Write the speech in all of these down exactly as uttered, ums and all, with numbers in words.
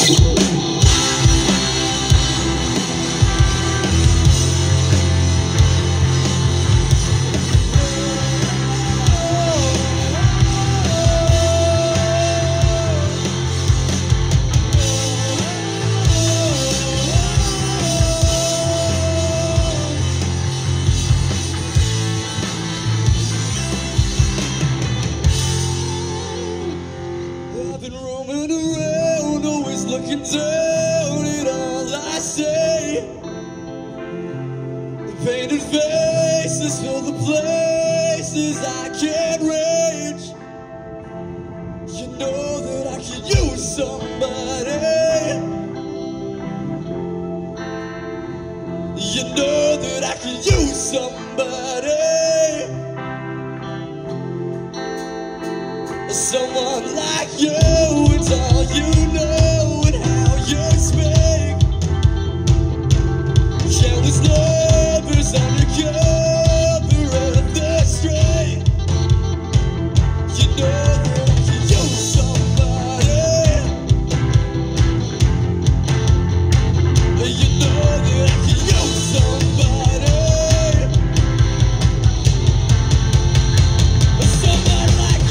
Looking down at all I say. The painted faces fill the places I can't reach. You know that I could use somebody. You know that I could use somebody. Someone like you, it's all you know. Countless lovers undercover of the straight. You know that I could use somebody. You know that I could use somebody. Someone like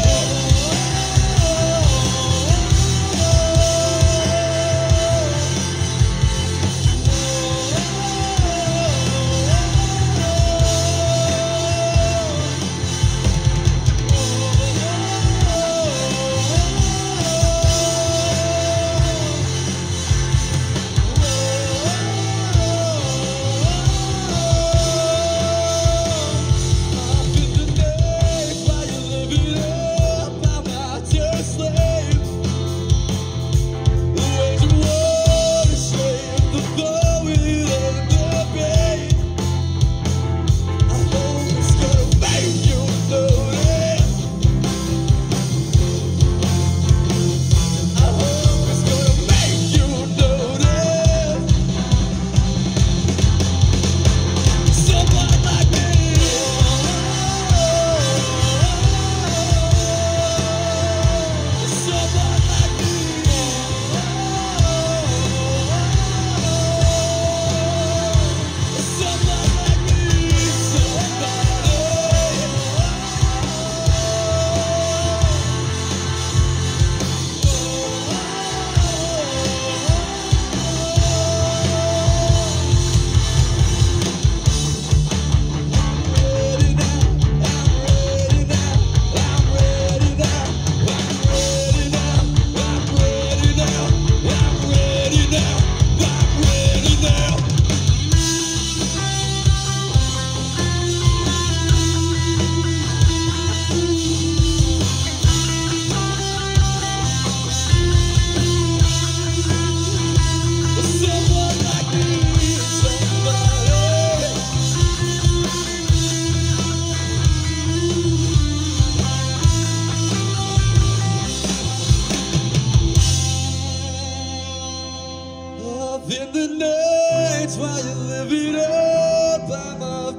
in the nights while you're living up, I'm off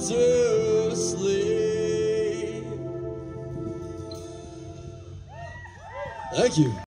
to sleep. Thank you.